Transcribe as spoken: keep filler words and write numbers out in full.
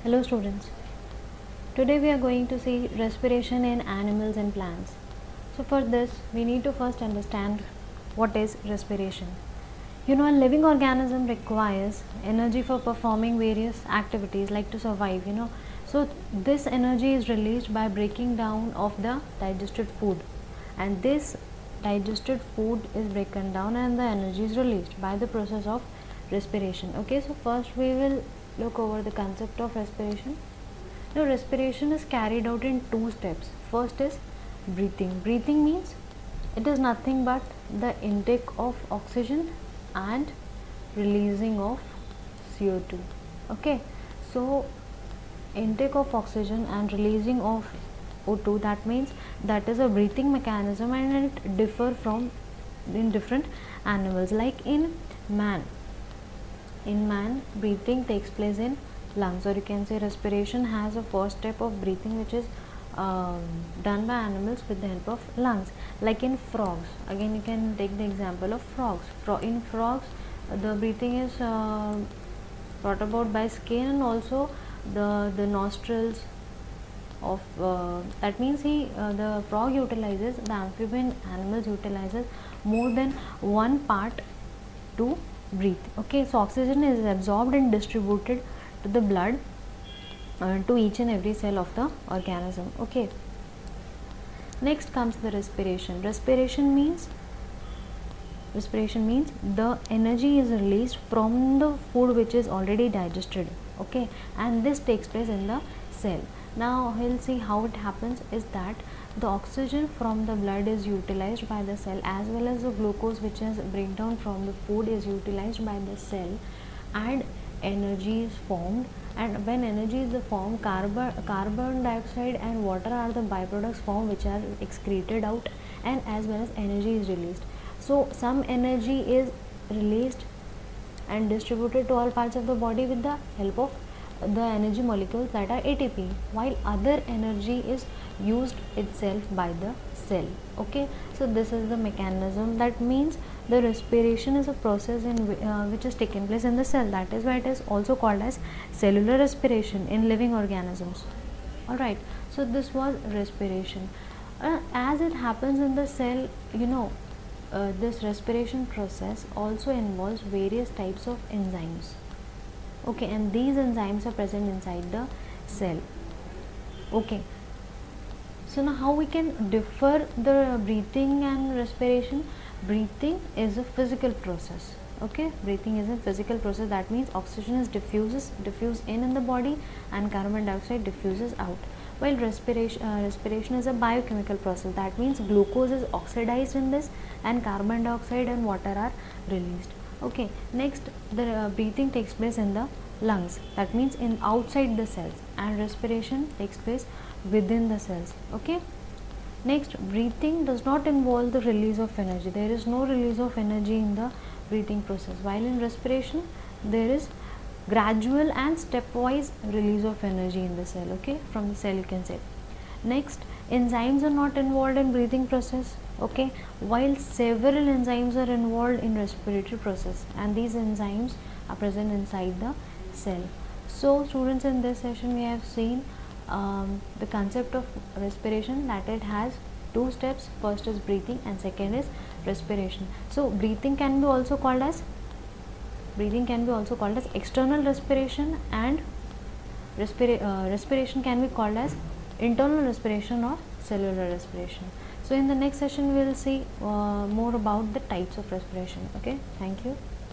Hello students, today we are going to see respiration in animals and plants. So for this we need to first understand what is respiration. You know, a living organism requires energy for performing various activities like to survive, you know. So this energy is released by breaking down of the digested food, and this digested food is broken down and the energy is released by the process of respiration. Okay, so first we will look over the concept of respiration. Now respiration is carried out in two steps. First is breathing. Breathing means it is nothing but the intake of oxygen and releasing of C O two. Okay, so intake of oxygen and releasing of O two, that means that is a breathing mechanism, and it differ from in different animals. Like in man, in man breathing takes place in lungs, or you can say respiration has a first step of breathing which is um, done by animals with the help of lungs. Like in frogs, again you can take the example of frogs. Fro in frogs the breathing is uh, brought about by skin, and also the the nostrils of uh, that means he uh, the frog utilizes, the amphibian animals utilizes more than one part to breathe. Okay, so oxygen is absorbed and distributed to the blood uh, to each and every cell of the organism. Okay, next comes the respiration. Respiration means respiration means the energy is released from the food which is already digested. Okay, and this takes place in the cell. Now we'll see how it happens is that the oxygen from the blood is utilized by the cell, as well as the glucose which is breakdown from the food is utilized by the cell, and energy is formed. And when energy is formed, carbon carbon dioxide and water are the byproducts formed which are excreted out, and as well as energy is released. So some energy is released and distributed to all parts of the body with the help of the energy molecules that are A T P, while other energy is used itself by the cell. Okay, so this is the mechanism. That means the respiration is a process in uh, which is taken place in the cell. That is why it is also called as cellular respiration in living organisms. Alright, so this was respiration. Uh, as it happens in the cell, you know, uh, this respiration process also involves various types of enzymes. Okay, and these enzymes are present inside the cell. Okay, so now how we can differ the breathing and respiration? Breathing is a physical process. Okay, breathing is a physical process. That means oxygen is diffuses diffused in in the body, and carbon dioxide diffuses out. While respiration uh, respiration is a biochemical process. That means glucose is oxidized in this, and carbon dioxide and water are released. Okay, next the uh, breathing takes place in the lungs, that means in outside the cells, and respiration takes place within the cells. Okay, next breathing does not involve the release of energy. There is no release of energy in the breathing process, while in respiration there is gradual and stepwise release of energy in the cell. Okay, from the cell you can say. Next, enzymes are not involved in breathing process. Okay, while several enzymes are involved in respiratory process, and these enzymes are present inside the cell. So students, in this session we have seen um, the concept of respiration, that it has two steps. First is breathing and second is respiration. So breathing can be also called as breathing can be also called as external respiration, and respira uh, respiration can be called as internal respiration or cellular respiration. So in the next session we will see uh, more about the types of respiration. Okay, thank you.